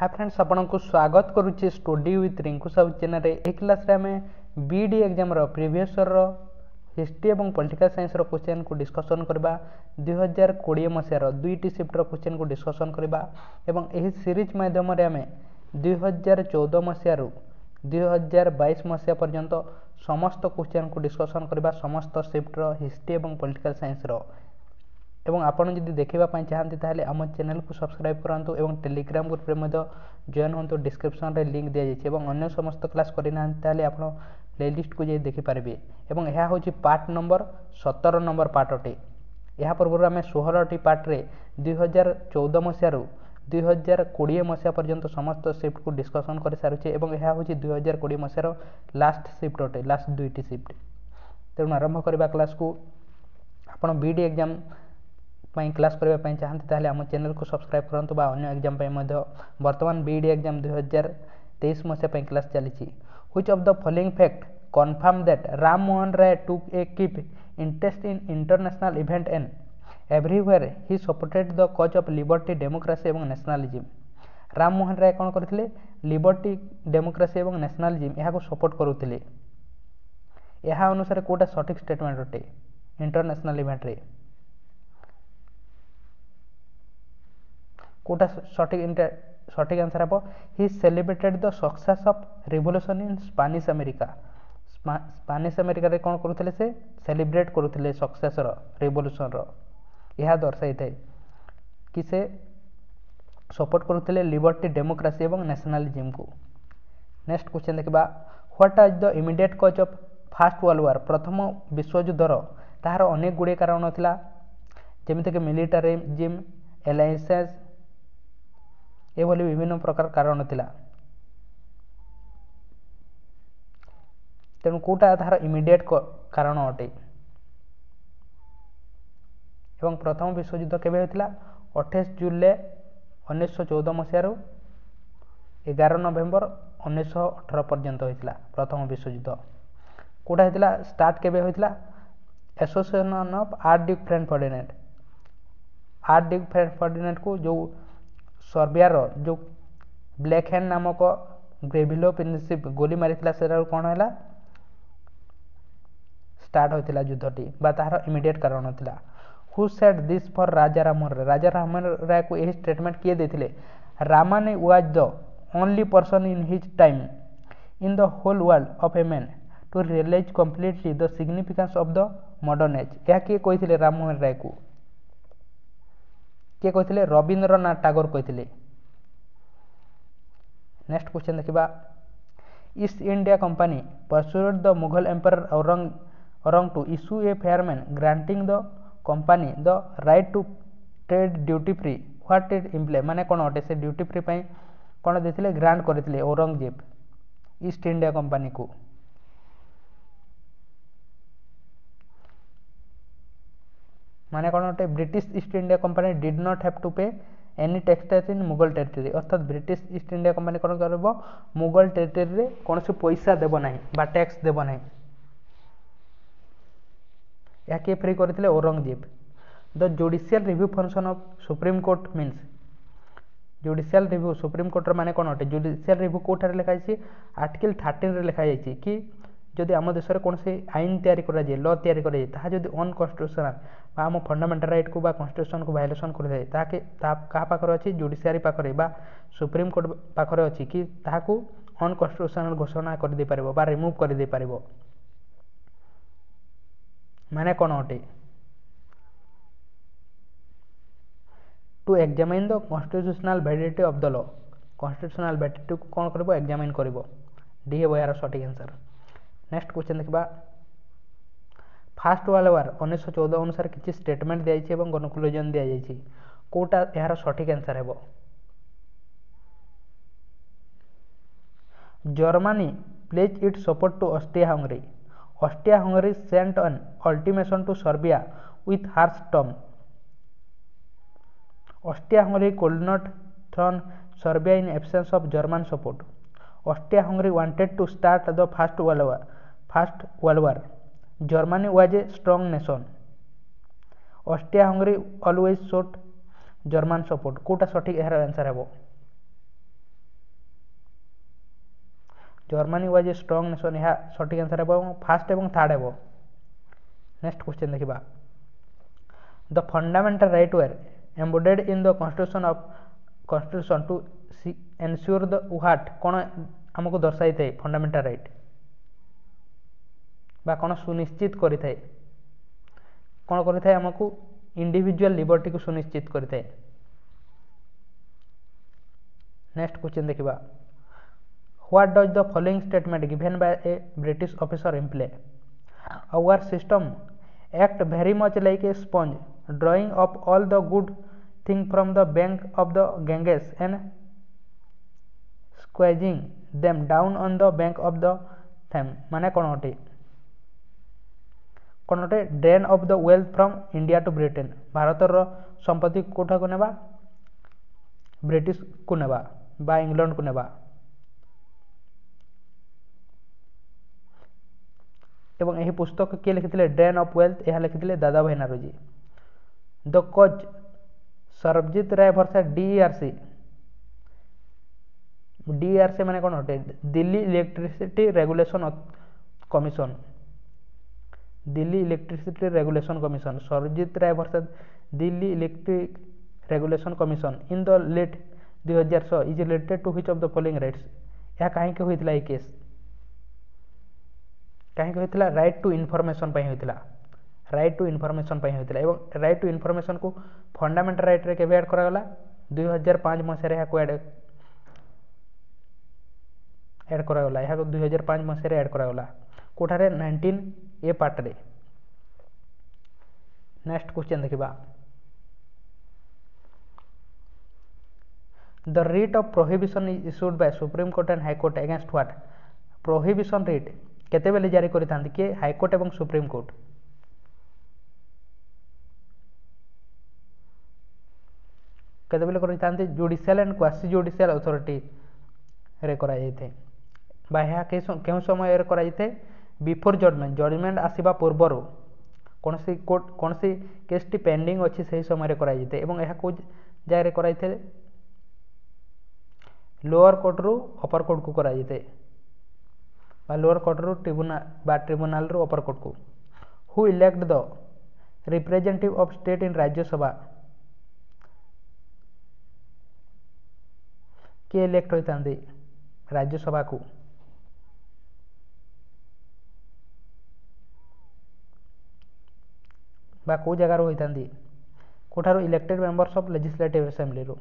Hi friends आपण को स्वागत करुचे study with Rinku Sahu channel ए क्लास रे हमें बीडी एग्जाम रो प्रीवियस ईयर रो हिस्ट्री एवं पॉलिटिकल साइंस रो क्वेश्चन को डिस्कशन करबा 2020 मसिया रो दुईटी शिफ्ट रो क्वेश्चन को डिस्कशन करबा एवं एही सीरीज माध्यम रे हमें 2014 मसिया रो 2022 मसिया पर्यंत समस्त क्वेश्चन को डिस्कशन करबा समस्त शिफ्ट रो हिस्ट्री एवं पॉलिटिकल साइंस रो एवं आपण जदि देखिबा पई चाहंती ताले हम चैनल को सब्सक्राइब करंतु एवं टेलीग्राम ग्रुप रे मध्य जॉइन होंतु डिस्क्रिप्शन रे लिंक दिया जायछि एवं अन्य समस्त क्लास करिना ताले आपण प्लेलिस्ट को जे देखि पारबे एवं यह होछि पार्ट नंबर 17 नंबर पार्ट अटे। यह पूर्व आम 16 टी पार्ट रे 2014 मसिया रु 2020 मसिया पर्यंत समस्त शिफ्ट को डिस्कशन कर सारुचे एवं यह होछि 2020 मसिया लास्ट शिफ्ट अटे, लास्ट दुईटी शिफ्ट। तेणु आरंभ करबा क्लास को आपण बीडी एग्जाम क्लास करने चाहते ताले आम चैनल को सब्सक्राइब करंतु बा अन्य एग्जाम वर्तमान बीडी एग्जाम 2023 मसिया क्लास चली। Which of the following fact confirm that Ram Mohan Roy took a keep interest in international event and everywhere he supported the cause of liberty democracy एवं नेशनलिज्म। राम मोहन राय कौन करथिले? लिबर्टी डेमोक्रेसी एवं नेशनलिज्म यहाँ support करुथिले। यह अनुसार कोटा सठिक स्टेटमेंट अटे इंटरनेशनल इवेंट रे कोटा सठिक answer hmm he celebrated the success of revolution in Spanish America. Spanish America रे कौन करुथिले? से सेलिब्रेट करुथिले सक्सेस रो रिवोल्यूशन रो। यह दर्शाई थाए कि से सपोर्ट करुथिले लिबर्टी डेमोक्रेसी एवं नेशनलिज्म को। नेक्स्ट क्वेश्चन देखबा what is the immediate cause of first world war. प्रथम विश्वयुद्धर तार अनेक गुड़े कारण थिला जेमिति कि मिलिटारिज्म, एलायंसेस एभली विभिन्न प्रकार कारण थिला। तेणु कोटा तार इमीडिएट कारण अटे एवं प्रथम विश्वयुद्ध केबे होइतिला? 28 जुलाई 1914 मसिया 11 नवेम्बर 1918 पर्यंत होइतिला प्रथम विश्वयुद्ध। कोटा होइतिला स्टार्ट केबे होइतिला? Association of archduke Franz Ferdinand. Archduke Franz Ferdinand को जो सर्बिया रो जो ब्लैक हैंड नामक ग्रेविलो प्रिंसिप गोली मारिथिला सेरा कोन हैला स्टार्ट होइतिला युद्धटी बा तार इमीडिएट कारण होइतिला। Who said this for Raja Rammohan Roy. Raja Rammohan Roy को यही स्टेटमेंट किए देथिले? रामाने was the only person in his time in the whole world of a man to realize completely the significance of the modern age. यह किए कहिथिले राममोहन राय को? किए कहिथिले? रविंद्रनाथ टागोर कहिथिले। नेक्स्ट क्वेश्चन देखिबा East India company persuade the Mughal empire औरंग to issue a फेयरमैन granting the company the right to trade duty free. What it imply माने कोन अटे? से ड्यूटी फ्री पई कोन देथिले? ग्रांट करथिले औरंगजेब ईस्ट इंडिया कंपनी को। माने कोन अटे? British East India company did not have to pay any taxes in Mughal territory. अर्थात ब्रिटिश ईस्ट इंडिया कंपनी कोन करबो? मुगल टेरिटरी रे कोनसे पैसा देबो नाही बा टैक्स देबो नाही। या के फ्री करथिले? Aurangzeb. The judicial review function of supreme court means. Judicial review supreme court माने कोन अटे? जुडिशियल रिव्यू कोठारे लिखा जायछि आर्टिकल 13 रे लिखा जायछि कि जदि आम देश में कौन से आईन तैयारी करा जाए लॉ तैयारी करा जाए ताहा जदि अनकन्स्टिट्यूशनल बा आम फंडामेंटल राइट को बा कन्स्टिट्यूशन को वायोलेशन कर जाए ताके कहा पाखरे अछि? जुडिशियरी पाखरे बा सुप्रीम कोर्ट पाखरे अछि कि ताहाकू अनकन्स्टिट्यूशनल घोषणा कर दे पारिबो बा रिमूव कर दे पारिबो। माने कोन अटे? To examine the constitutional validity of the law. Constitutional validity को कोन करबो? एग्जामिन करबो। डी हे यार सठिक आंसर। नेक्स्ट क्वेश्चन देखबा फर्स्ट वर्ल्ड वॉर 1914 अनुसार किछि स्टेटमेंट दिया जायछि एवं कन्क्लूजन दिया जायछि। कोटा यार सठिक आंसर हेबो? Germany pledge it support to Austria Hungary. Austria Hungary sent an ultimatum to Serbia with harsh term. Austria Hungary could not threaten Serbia in absence of German support. Austria Hungary wanted to start the First World War. Germany was a strong nation. Austria Hungary always sought German support. कोटा सठिक यार answer हेबो? Germany was a strong nation, यह सठिक answer है first एवं third है। Next question देखा, the fundamental right were embedded in the constitution to ensure the what, कौन आमको दर्शाई थे फंडामेंटल राइट बा कौन सुनिश्चित करि थाए, कौन करि थाए आमको इंडिविजुअल लिबर्टी को सुनिश्चित करि थाए। नेक्स्ट क्वेश्चन देखा, what does the following statement given by a British officer imply, our system act very much like a sponge drawing up all the good thing from the bank of the Ganges and squeezing them down on the bank of the Thames, माने कौन अटे, कौन अटे drain of the wealth from India to Britain, भारतर संपत्ति कोठा को नेबा ब्रिटिश को नेबा बा इंग्लैंड को नेबा। एवं यही पुस्तक किए लिखिथिले ड्रेन ऑफ वेल्थ, यह लिखिथिले दादा भाई Naoroji. The case Sarabjit Rai versus DERC, DERC माने कौन अटे, Delhi electricity regulation commission, Delhi electricity regulation commission, Sarabjit Rai versus Delhi electric regulation commission in the late 2006 is related to which of the following rights, यह कहीं होइतिला ए केस, कहीं होइतिला राइट टू इनफॉरमेशन पई होइतिला, राइट टू इनफॉरमेशन पई होइतिला। एवं राइट टू इनफॉरमेशन को fundamental right रे केबे ऐड करा गला, 2005 मसिया रे को ऐड करा गला, यह 2005 मसिया रे ऐड करा गला कोठारे 19 ए पार्ट रे। नेक्स्ट क्वेश्चन देखिबा, the writ of prohibition is issued by supreme court and high court against what, prohibition writ केतेबेले जारी करिथांती कि हाई कोर्ट एवं सुप्रीम कोर्ट, केतेबेले करिथांती judicial and quasi judicial authority रे करा जायते बा यह केउ समय रे करा जायते, बिफोर जजमेंट, जजमेंट आसीबा पूर्वरु कोनसी कोर्ट कोनसी केस टी पेंडिंग अछि सही समय रे करा जायते। एवं यह को जाय रे करा जायते, लोअर कोर्ट रु अपर कोर्ट को करा जायते बा लोअर कोर्ट रु ट्रिब्यूनल रु अपर कोर्ट को। Who elect the representative of state in Rajya Sabha, किए इलेक्ट होइतांती राज्यसभा को, बा को जगह रो होइतांती, कोठारो elected members of legislative assembly row,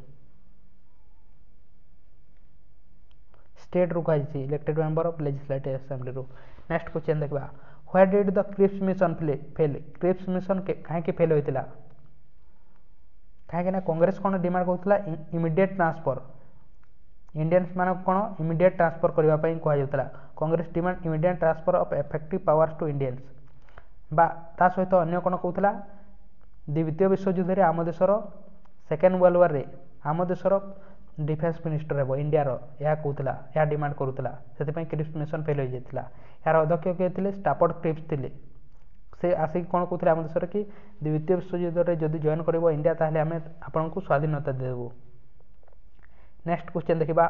state रू कहि elected member of legislative assembly रू। नेक्स्ट क्वेश्चन देखबा, what did the Cripps mission fail, Cripps mission काहे के फेल होइतिला, काहे के ना कांग्रेस कोन डिमांड करथला इमीडिएट ट्रांसफर, इंडियंस माने कोन इमीडिएट ट्रांसफर करबा पई कहै जोतला, Congress demand immediate transfer of effective powers to Indians बा ता सहित अन्य कोन कहथला, द्वितीय विश्व युद्ध रे आम देशर सेकेंड वर्ल्ड वार रे आम देशर डिफेन्स मिनिस्टर हेबो इंडिया रो, या कहथला या डिमांड करूथला, सेति पई क्रिप्स मिशन फेल होई जेतला। यार अध्यक्ष के थिले स्टाफोर्ड क्रिप्स थिले, से आसी कोन कहथले आम देशर कि द्वितीय विश्व युद्ध रे जदि जॉइन करबो इंडिया ताहले हमें आपन को स्वाधीनता देबो। नेक्स्ट क्वेश्चन देखिबा,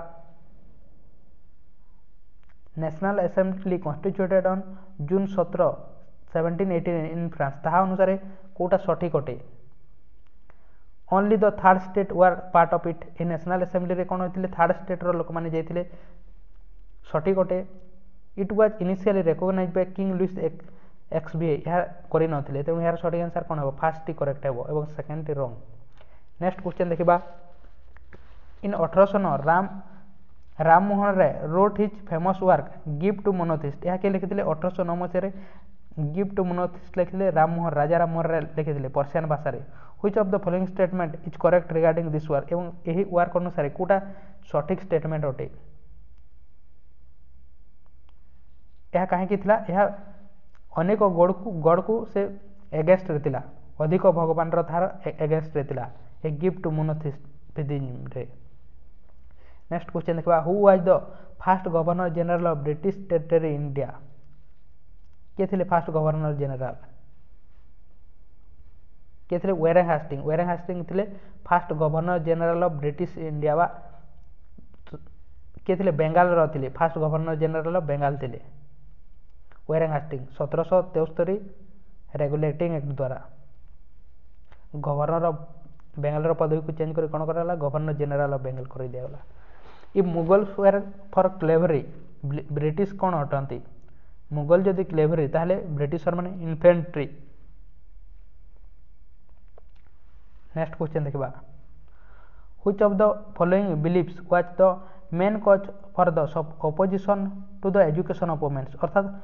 national assembly constituted on June 17 1718 in France, ताहा अनुसार कोटा सठिक अटे, only the third state were part of it, ए नेशनल असेंबली रे कोन होइतिले थर्ड स्टेट रो लोक माने जाइतिले, सठिक अटे। It was initially recognized by king Louis एक्सबीए, यह करि नथिले, तेणु यार सठिक आंसर कोन हेबो, फर्स्ट टी करेक्ट हेबो एवं सेकंड टी रॉन्ग। नेक्स्ट क्वेश्चन देखिबा, in 1809 Ram Mohan Roy wrote his famous work gift to monotheist, यह के लिखिथिले 1809 मसिया रे गिफ्ट टू मोनोथिस्ट लिखिथिले राम मोहन राजा राम मोहन राय लिखिथिले पर्शियन भाषा रे। Which of the following statement is correct regarding this work, एवं एही वर्क अनुसार कोटा सठिक स्टेटमेंट अटे, यह काहे कि थिला, यह अनेक गॉड को से एगेंस्ट रे थिला, अधिक भगवान रो थार एगेंस्ट रे थिला ए गिफ्ट टू मोनोथिस्म रे। नेक्स्ट क्वेश्चन देखबा, who was the first governor general of British territory India, के थिले फर्स्ट गवर्नर जनरल, के थिले वेरेन हास्टिंग, वेरेन हास्टिंग थिले first governor general of British India बा किए थे बेंगाल थे फास्ट गवर्नर जनरल बेंगाल थे वेरेंग हास्टिंग 1773 रेगुलेटिंग एक्ट द्वारा गवर्नर बेंगाल पदवी को चेंज कर कौन कराला गवर्नर जनरल ऑफ बेंगाल कर दिगला। ये Mughals were for cavalry British कौन अटंती मुगल जदि क्लेवरी ताहले ब्रिटिशर माने इन्फेंट्री। नेक्स्ट क्वेश्चन देखा which of the following believes was the main cause for the opposition to the education of womens अर्थात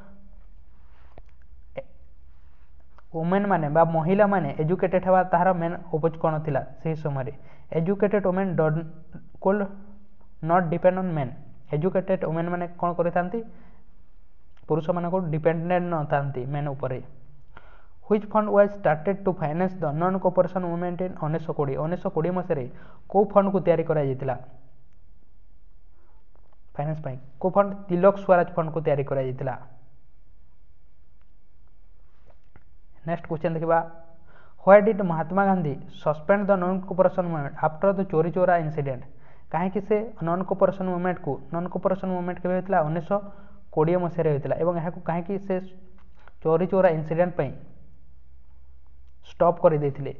वुमेन माने बा महिला माने एजुकेटेड हेबा ताहार मेन ओपोज कोन थिला सही समय educated women could not depend on men educated women माने कोन करिथांती पुरुष माने को डिपेंडेंट न थांती मेन ऊपर। Which fund was started to finance the non cooperation movement in 1920 मसरे को फंड को तैयारी करा जायतिला फाइनेंस पाई को फंड तिलक स्वराज फंड को तैयारी करा जायतिला। नेक्स्ट क्वेश्चन देखा why did Mahatma Gandhi suspend the non cooperation movement after the Chauri Chaura incident कहीं से नॉन कोऑपरेशन मूवमेंट केबे होइतिला 1920 मसरे होइतिला एवं एहा को कहीं से चोरी चोरा इंसिडेंट पई स्टॉप कर देथिले।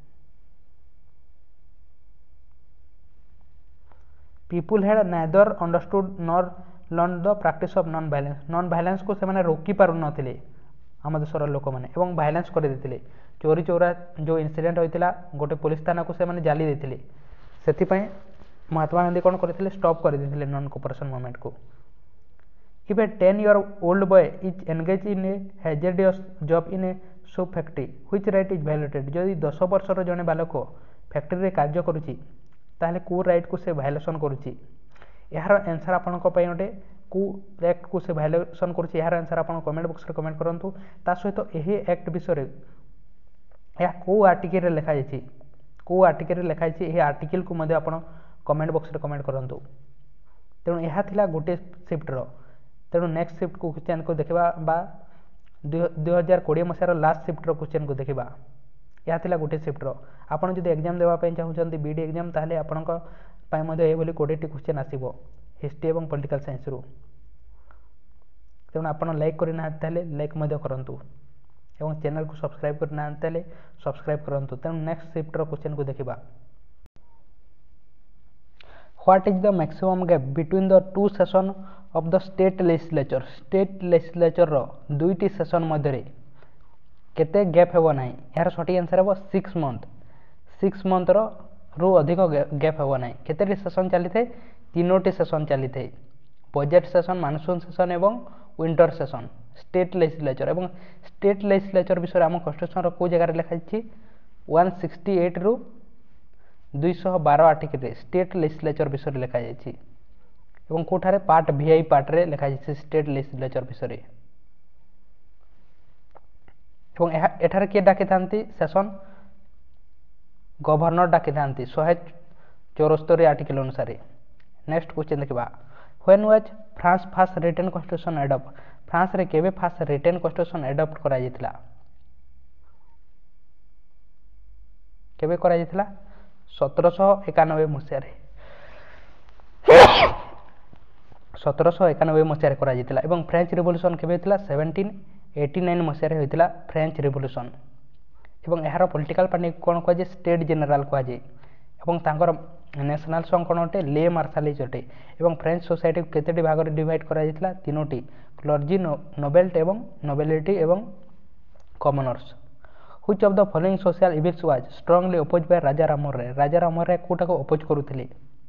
People had neither understood nor learn the practice of non violence को से माने रोकी पारु नथिले आम देशर लोक मैंने एवं वायलेंस कर देते चोरी चोरा जो इंसिडेंट होता गोटे पुलिस थाना को से जाली देते से महात्मा गांधी कौन करते स्टॉप कर देते नॉन कोऑपरेशन मूवमेंट को। If a 10-year old boy is engaged in a hazardous job in a soap factory which right is violated जदि 10 वर्षर जड़े बालक फैक्ट्री कार्य करुच्ची ताहले को राइट को से वायलेसन करुच्ची यार आंसर आपण गोटे को एक्ट को से वायलेसन करुच्ची यार आंसर आप कमेंट बॉक्स में कमेंट करूँ ता सहित यही एक्ट विषय या को आर्टिकल लिखाई को आर्टिकल लिखाई यही आर्टिकल को आप कमेंट बॉक्स में कमेंट करूँ। तेणु यह थिला गोटे शिफ्टर तेणु नेक्स्ट शिफ्ट को क्वेश्चन को देखा 2020 मसीहार लास्ट शिफ्टर क्वेश्चन को देखा यह थिला गोटे शिफ्टर आपड़ जो एग्जाम देवाई चाहते बीडी एग्जाम ताहले आपणक ये 20 क्वेश्चन आसो हिस्ट्री और पॉलिटिकल साइंस रु तेणु आप लाइक करना लाइक करूँ और चैनल को सब्सक्राइब करना सब्सक्राइब करूँ। तेणु नेक्स्ट शिफ्टर क्वेश्चन को देखा what is the maximum gap between the two session of the state legislature दुईटी सेशन मध्य केते गैप हेबो नाही यार सठी आंसर हेबो 6 मंथ रु अधिक गैप हेबो नाही केते सेशन चली थे 3टी सेशन चली थे बजेट सेशन मानसून सेशन एवं विंटर सेशन स्टेट लेजिस्लेचर विषय आम कन्स्टिट्यूशन को जगह लिखाई 168 रु 212 आर्टिकल स्टेट लेजिस्लेचर विषय लिखा जाइए एवं कोठारे पार्ट VI पार्ट रे लिखा जाइए स्टेट लेजिस्लेचर विषय एठारे किए डाकी थांती सेशन गवर्नर डाकी थांती 174 आर्टिकल अनुसार। नेक्स्ट क्वेश्चन देखा when was France first written constitution adopt France रे केबे फास्ट रिटन कन्स्टिट्यूशन एडॉप्ट करा जायतिला केबे करा जायतिला 1791 मसीह 1791 मसीह करा जायतिला एवं फ्रेंच रिवोल्यूशन केबे होइतिला 1789 मसीह होइतिला फ्रेंच रिवोल्यूशन एवं यार पॉलिटिकल पार्टी कौन कह स्टेट जनरल कह एवं तांकर नेशनल सॉन्ग कौन अटे ले मार्शलिज अटे एवं फ्रेंच सोसाइटी को केतेटी भाग में डिवाइड करा जायतिला 3टी क्लर्जी नोबेल्ट एवं नोबेलिटी एवं commoners. Which of the following social evils was strongly oppose by Raja Ram Roy कोटा को अपोज करुथिले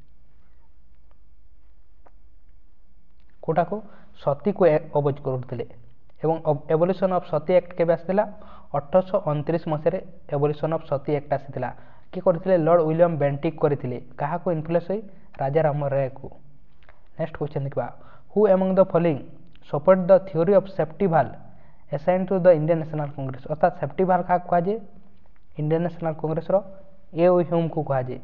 कोटा को सती को अपोज करुथिले एवं एवोल्यूशन ऑफ सती एक्ट केबे आसिला 1829 मसीह एवोल्यूशन ऑफ सती एक्ट आसिला कि करथिले लॉर्ड विलियम बेंटिक करथिले कहा को इन्फ्लुएंस होई राजा राम राय को। नेक्स्ट क्वेश्चन देखबा who among the following support the theory of safety valve assign to the Indian National Congress अर्थात सेफ्टी वाल्व क्या कहुए Indian National Congress A O. Hume को कहुए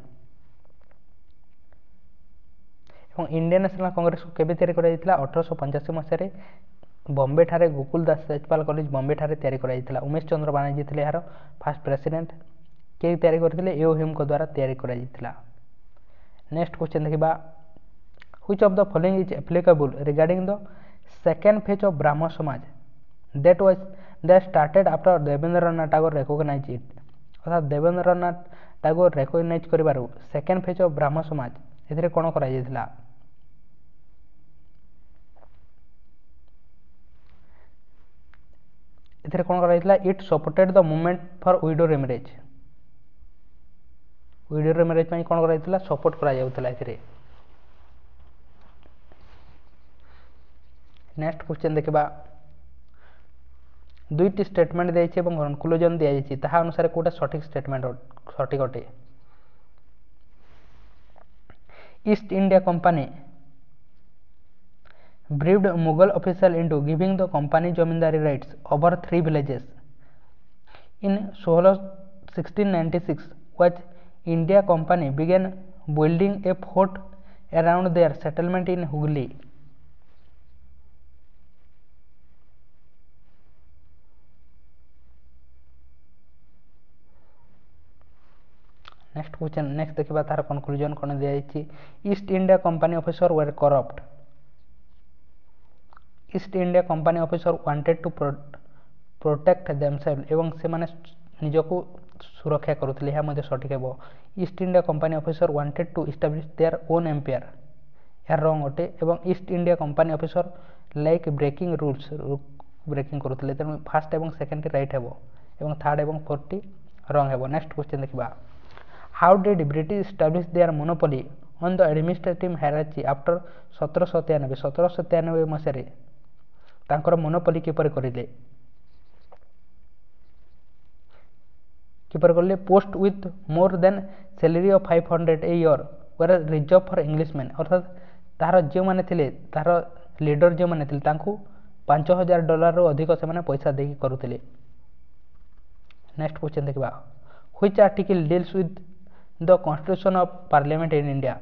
इंडियन नेशनल कांग्रेस को केबे तैयारी करा जायतिला 1885 मसीह बॉम्बे ठारे गोकुल दास तेजपाल कॉलेज बॉम्बे ठारे तैयारी करा जायतिला उमेश चंद्र बानर्जी थे यार फास्ट प्रेसिडेंट के तैयारी करथिले ए.ओ. ह्यूम को द्वारा तैयारी करा जायतिला। नेक्स्ट क्वेश्चन देखिबा Which of the following is applicable regarding the second phase of Brahmo Samaj that started after Debendranath Tagore recognized it? अर्थात देवेंद्रनाथ टागोर रेकग्नाइज करिबारु second phase of Brahmo Samaj एथिरे कोन करा जायतिला एथिरे कोन करा जायतिला it supported the movement for widow remarriage पई कोन करा जायतिला सपोर्ट करा जाउतिला एथिरे नेक्स्ट क्वेश्चन देखिबा दुईटी स्टेटमेंट देइछे एवं कनक्लूजन दिया जायछि ताहा अनुसार कोटा सठिक स्टेटमेंट सठिक अटे East India Company briefed Mughal official into giving the company zamindari rights over 3 villages. In 1696, which India Company began building a fort around their settlement in Hooghly. Next question, next देखिबा तार conclusion कोन दिया जायछि East India Company officer were corrupt East India Company officer wanted to protect themselves एवं से माने निजको सुरक्षा करुथिले या मध्ये सठिक हेबो East India Company officer wanted to establish their own empire या रॉन्ग अटे एवं East India Company officer like breaking rules breaking करुथिले त फर्स्ट एवं सेकंड राइट हेबो एवं थर्ड एवं फोर्थ रॉन्ग हेबो नेक्स्ट क्वेश्चन देखिबा how did British establish their monopoly on the administrative hierarchy after 1793 मसिया रे तांकर मोनोपोली किपर करिले post with more than salary of 500 a year were reserve for Englishman अर्थात तार जो माने थिले तार लीडर जो माने थिले तांकू $5000 रो अधिक से माने पैसा देकी करूथिले नेक्स्ट क्वेश्चन देखिबा which article deals with the constitution of parliament in India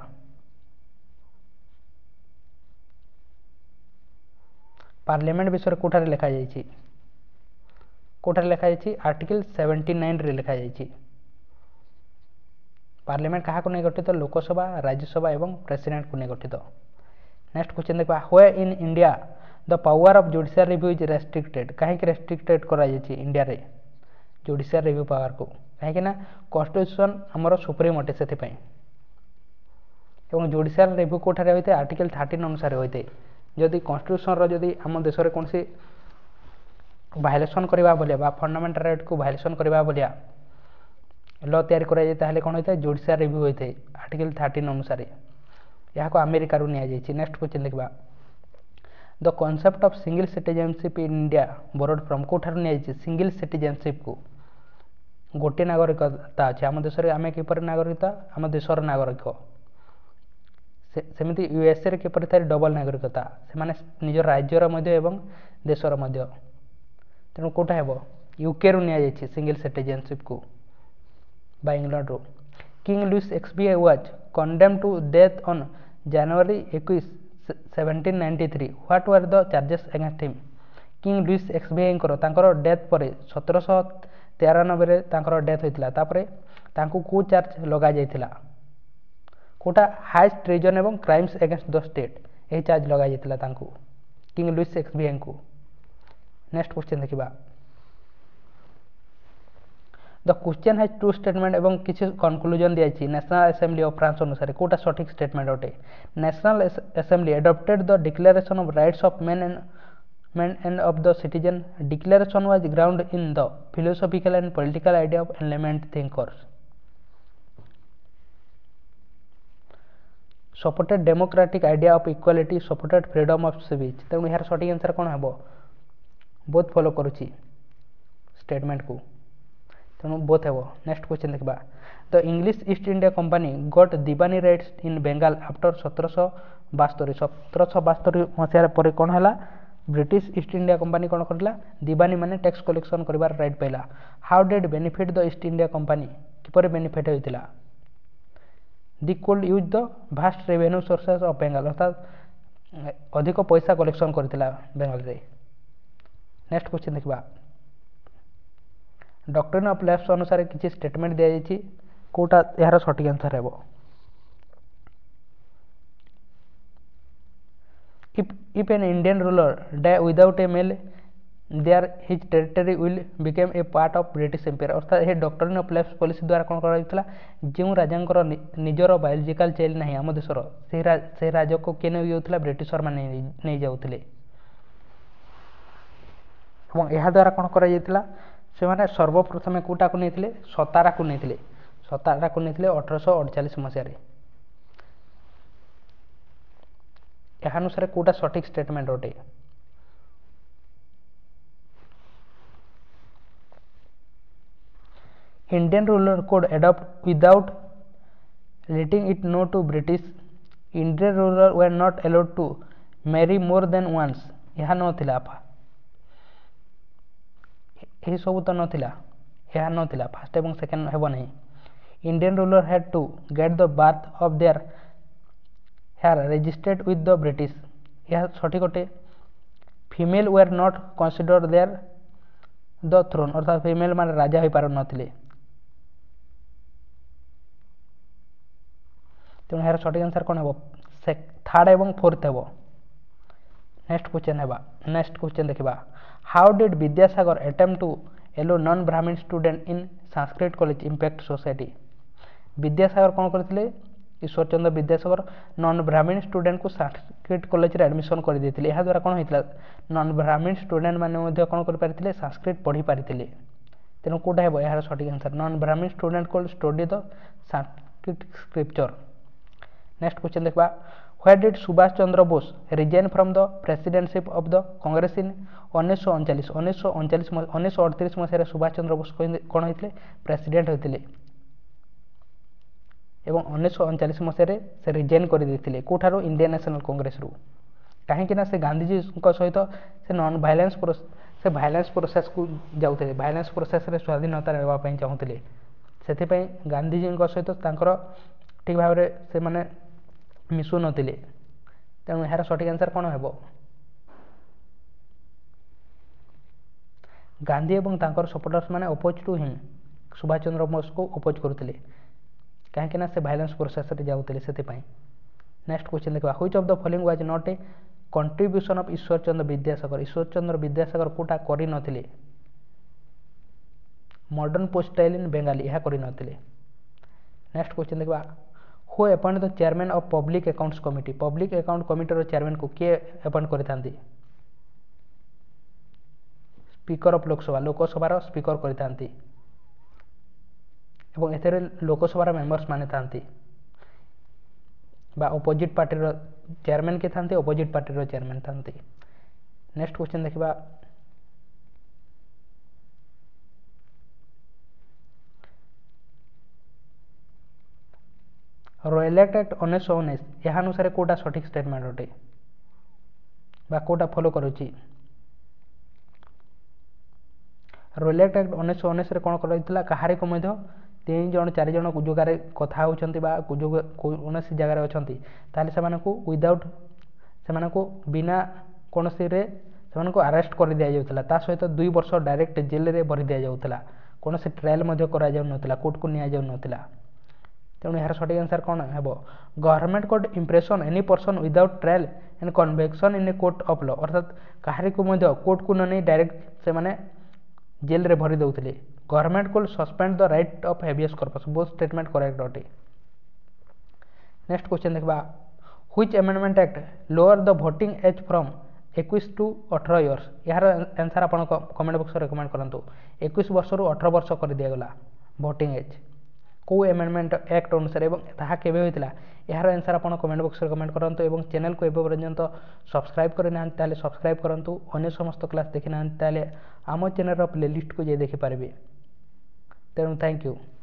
parliament विषय कोठारे लिखा जायछि आर्टिकल 79 रे लिखा जायछि पार्लियामेंट कहा को नै गठित लोकसभा राज्यसभा एवं प्रेसिडेंट को नै गठित नेक्स्ट क्वेश्चन देखबा why in India the power of judicial review is restricted काहे कि रेस्ट्रिक्टेड करा जायछि इंडिया रे जुडिशियल रिव्यू पावर को काहे कि ना कॉन्स्टिट्यूशन हमरो सुप्रीम अटे सेति पई एवं जुडिशियल रिव्यू कोठारे होइते आर्टिकल 13 अनुसार होइते जदि कॉन्स्टिट्यूशन रो जदि हम देश रे कोनसी वायलेशन करबा बोलिया बा फंडामेंटल राइट को वायलेशन करबा बोलिया लॉ तयार करा जाय ताहले कोन होइते जुडिशियल रिव्यू होइते आर्टिकल 13 अनुसार या को अमेरिका रो निया जायछि नेक्स्ट क्वेश्चन देखबा the concept of single citizenship in India borrowed from कोठार निया जायछि सिंगल सिटीजनशिप को गोटे नागरिकता अछि हम देश रे आमे किपर नागरिकता हम देशर नागरिक सेमिति यूएसए रे किपर थारे डबल नागरिकता से माने निज राज्यर मध्य एवं देशर मध्य तेणु कोटा हेबो यूके रो निया जायछि सिंगल सिटीजनशिप को बाय इंग्लैंड रो king Louis X V I was condemned to death on January 21 1793 what were the charges against him king Louis X V I तांकर डेथ परे 1793 रे तांकर डेथ होइतिला तापरे तांकू को चार्ज लगा जायतिला कोटा हाइस्ट ट्रेजन एवं क्राइम्स अगेंस्ट द स्टेट ए चार्ज लगा जायतिला तांकू किंग लुइस एक्सबीआई को नेक्स्ट क्वेश्चन देखिबा the question has two statement एवं किछि कंक्लूजन दियाछि नेशनल असेंबली ऑफ फ्रांस अनुसार कोटा सठिक स्टेटमेंट अटे National Assembly adopted the declaration of rights of man and of the citizen declaration was ground in the philosophical and political idea of enlightenment thinkers supported democratic idea of equality supported freedom of speech तेणु यार सठिक answer कोन हेबो both follow करूची statement को तेणु both हेबो next question देखबा the English East India Company got diwani rights in Bengal after 1772 मसिया परे कोन हला ब्रिटिश ईस्ट इंडिया कंपनी कोन करला दीवानी माने टैक्स कलेक्शन करिवार राइट पैला how did benefit the East India Company किपरे बेनिफिट होइतिला they could use the vast revenue sources of Bengal अर्थात अधिक पैसा कलेक्शन करथिला बेंगाल रे नेक्स्ट क्वेश्चन देखबा डॉक्ट्रिन ऑफ लैप्स अनुसार किछि स्टेटमेंट दिया जायछि कोटा यार सठिक आंसर हेबो if an Indian ruler die without a male, there his territory will become a part of British Empire। अर्थात ये डॉक्ट्रिन ऑफ लेफ्ट पॉलिसी द्वारा कौन कराଯାଇଥିଲା ଯେଉଁ ରାଜାଙ୍କର ନିଜର ବାୟୋଲୋଜିକାଲ ଚାଇଲ୍ଡ ନାହିଁ ଆମ ଦେଶର ସେହି ରାଜ୍ୟକୁ କିଏ ନେଇଯାଉଥିଲା ବ୍ରିଟିଶର ମାନେ ନେଇଯାଉଥିଲେ ଏବଂ ଏହା ଦ୍ୱାରା କ'ଣ କରାଯାଇଥିଲା ସେମାନେ ସର୍ବପ୍ରଥମେ କୋଉଟାକୁ ନେଇଥିଲେ ସତାରାକୁ ନେଇଥିଲେ 1848 ମସିହାରେ। ଏହା ଅନୁସାରେ କୋଉଟା ସଠିକ ଷ୍ଟେଟମେଣ୍ଟ ଅଟେ Indian ruler could adopt without letting it know to British। Indian ruler were not allowed to marry more than once। ଏହା ନଥିଲା ଏହି ସବୁ ତ ନଥିଲା ଏହା ନଥିଲା ଫାର୍ଷ୍ଟ ଏବଂ ସେକେଣ୍ଡ ହେବ ନାହିଁ। Indian ruler had to get the birth of their hair registered with the British। ଏହା ସଠିକ ଅଟେ। female were not considered their the throne ଅର୍ଥାତ ଫିମେଲ ମାନେ ରାଜା ହୋଇପାରୁନଥିଲେ। ତେଣୁ ଏହାର ସଠିକ ଆନ୍ସର କ'ଣ ହେବ ଥାର୍ଡ ଏବଂ ଫୋର୍ଥ ହେବ। ନେକ୍ସଟ କ୍ୱେଶ୍ଚନ ଦେଖିବା how did Vidyasagar attempt to allow non Brahmin student in Sanskrit college impact society. Vidyasagar କ'ଣ କରିଥିଲେ ଈଶ୍ୱରଚନ୍ଦ୍ର ବିଦ୍ୟାସାଗର ନନ୍ ବ୍ରାହ୍ମଣ ଷ୍ଟୁଡେଣ୍ଟକୁ ସାଂସ୍କ୍ରିଟ କଲେଜରେ ଆଡମିସନ କରିଦେଇଥିଲେ। ଏହାଦ୍ୱାରା କ'ଣ ହୋଇଥିଲା ନନ୍ ବ୍ରାହ୍ମଣ ଷ୍ଟୁଡେଣ୍ଟ ମାନେ ମଧ୍ୟ କ'ଣ କରିପାରିଥିଲେ ସାଂସ୍କ୍ରିଟ ପଢ଼ିପାରିଥିଲେ। ତେଣୁ କେଉଁଟା ହେବ ଏହାର ସଠିକ answer non Brahmin student could study the Sanskrit scripture. Next question ଦେଖିବା why did Subhash Chandra Bose resign from the presidentship of the Congress in 1938 ମସିହାରେ ସୁଭାଷ ଚନ୍ଦ୍ର ବୋଷ କ'ଣ ହୋଇଥିଲେ ପ୍ରେସିଡେଣ୍ଟ ହୋଇଥିଲେ ଏବଂ 1939 ମସିହାରେ ସେ ରିଜାଇନ୍ କରିଦେଇଥିଲେ କେଉଁଠାରୁ ଇଣ୍ଡିଆନ୍ ନ୍ୟାସନାଲ୍ କଂଗ୍ରେସରୁ। କାହିଁକି ନା ସେ ଗାନ୍ଧିଜୀଙ୍କ ସହିତ ସେ ଭାଇଲେନ୍ସ ପ୍ରୋସେସକୁ ଯାଉଥିଲେ ଭାଇଲେନ୍ସ ପ୍ରୋସେସରେ ସ୍ୱାଧୀନତା ନେବା ପାଇଁ ଚାହୁଁଥିଲେ। ସେଥିପାଇଁ ଗାନ୍ଧିଜୀଙ୍କ ସହିତ ତାଙ୍କର ଠିକ୍ ଭାବରେ ସେମାନେ ମିଶୁନଥିଲେ। ତେଣୁ ଏହାର ସଠିକ ଆନ୍ସର କ'ଣ ହେବ ଗାନ୍ଧୀ ଏବଂ ତାଙ୍କର ସପୋର୍ଟର୍ସ ମାନେ oppose to him Subhash Chandra ବୋଷକୁ ଅପୋଜ କରୁଥିଲେ କାହିଁକି ନା ସେ ଭାଇଲେନ୍ସ ପ୍ରୋସେସରେ ଯାଉଥିଲେ ସେଥିପାଇଁ। ନେକ୍ସଟ କ୍ୱେଶ୍ଚନ ଦେଖିବା which of the following was not a contribution of Ishwarchandra Vidyasagar କୋଉଟା କରିନଥିଲେ modern post style in Bengali ଏହା କରିନଥିଲେ। ନେକ୍ସଟ କ୍ୱେଶ୍ଚନ ଦେଖିବା who appoint the chairman of public accounts committee public account କମିଟିର ଚେୟାରମ୍ୟାନ୍କୁ କିଏ ଆପଏଣ୍ଟ କରିଥାନ୍ତି ସ୍ପିକର ଅଫ୍ ଲୋକସଭାର ସ୍ପିକର କରିଥାନ୍ତି ଏବଂ ଏଥିରେ ଲୋକସଭାର ମେମ୍ବର୍ସ ମାନେ ଥାନ୍ତି ବା ଅପୋଜିଟ୍ ପାର୍ଟିର ଚେୟାରମ୍ୟାନ୍ କିଏ ଥାନ୍ତି ଅପୋଜିଟ୍ ପାର୍ଟିର ଚେୟାରମ୍ୟାନ୍ ଥାନ୍ତି। ନେକ୍ସଟ କ୍ୱେଶ୍ଚନ ଦେଖିବା ରୟାଲ ଆକ୍ଟ 1919 ଏହା ଅନୁସାରେ କୋଉଟା ସଠିକ ଷ୍ଟେଟମେଣ୍ଟ ଅଟେ ବା କୋଉଟା ଫଲୋ କରୁଛି ରୟାଲ ଆକ୍ଟ 1919ରେ କ'ଣ କରାଯାଇଥିଲା କାହାରିକୁ ମଧ୍ୟ 3 ଜଣ 4 ଜଣ ଜାଗାରେ କଥା ହେଉଛନ୍ତି ବା କୌଣସି ଜାଗାରେ ଅଛନ୍ତି ତାହେଲେ ସେମାନଙ୍କୁ ବିନା କୌଣସିରେ ସେମାନଙ୍କୁ ଆରେଷ୍ଟ କରିଦିଆଯାଉଥିଲା ତା ସହିତ 2 ବର୍ଷ ଡାଇରେକ୍ଟ ଜେଲରେ ଭରି ଦିଆଯାଉଥିଲା କୌଣସି ଟ୍ରାଏଲ୍ ମଧ୍ୟ କରାଯାଉନଥିଲା କୋର୍ଟକୁ ନିଆଯାଉନଥିଲା। ତେଣୁ ଏହାର ସଠିକ ଆନ୍ସର କ'ଣ ହେବ government could imprison any person without trial and conviction in a court of law ଅର୍ଥାତ କାହାରିକୁ ମଧ୍ୟ କୋର୍ଟକୁ ନ ନେଇ ଡାଇରେକ୍ଟ ସେମାନେ ଜେଲରେ ଭରି ଦେଉଥିଲେ। Government could suspend the right of habeas corpus both statement correct ଅଟେ। ନେକ୍ସଟ କ୍ୱେଶ୍ଚନ ଦେଖିବା which amendment act lower the voting age from 21 to 18 years ଏହାର ଆନ୍ସର ଆପଣ କମେଣ୍ଟ ବକ୍ସରେ ରେକମେଣ୍ଡ କରନ୍ତୁ। 21 ବର୍ଷରୁ 18 ବର୍ଷ କରିଦିଆଗଲା ଭୋଟିଂ ଏଜ୍ କେଉଁ ଆମେଣ୍ଡମେଣ୍ଟ ଆକ୍ଟ ଅନୁସାରେ ଏବଂ ତାହା କେବେ ହୋଇଥିଲା ଏହାର ଆନ୍ସର ଆପଣ କମେଣ୍ଟ ବକ୍ସରେ କମେଣ୍ଟ କରନ୍ତୁ ଏବଂ ଚ୍ୟାନେଲକୁ ଏବେ ପର୍ଯ୍ୟନ୍ତ ସବସ୍କ୍ରାଇବ୍ କରିନାହାନ୍ତି ତାହେଲେ ସବସ୍କ୍ରାଇବ୍ କରନ୍ତୁ ଅନ୍ୟ ସମସ୍ତ କ୍ଲାସ୍ ଦେଖିନାହାନ୍ତି ତାହେଲେ ଆମ ଚ୍ୟାନେଲର ପ୍ଲେଲିଷ୍ଟକୁ ଯାଇ ଦେଖିପାରିବେ। ତେଣୁ ଥ୍ୟାଙ୍କ ୟୁ।